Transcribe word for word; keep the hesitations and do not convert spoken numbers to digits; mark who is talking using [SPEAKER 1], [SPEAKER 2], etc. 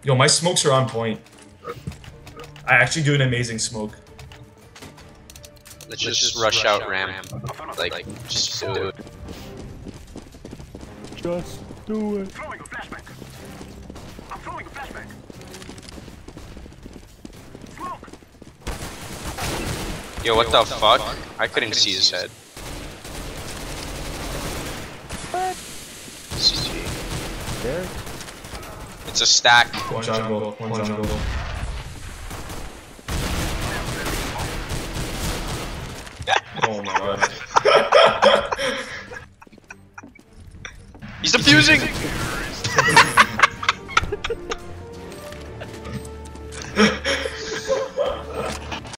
[SPEAKER 1] Yo, my smokes are on point. I actually do an amazing smoke.
[SPEAKER 2] Let's just, just rush, rush out, out ramp. ramp. Like, like, just do it.
[SPEAKER 3] Just do it.
[SPEAKER 4] Throwing a flashback. I'm throwing a flashback. Smoke.
[SPEAKER 2] Yo, what, Yo, the, what the fuck? fuck? I couldn't, I couldn't see his head.
[SPEAKER 3] What?
[SPEAKER 2] C G.
[SPEAKER 3] There?
[SPEAKER 2] It's a stack.
[SPEAKER 1] One jungle, one jungle. jungle. Oh my god.
[SPEAKER 2] He's defusing!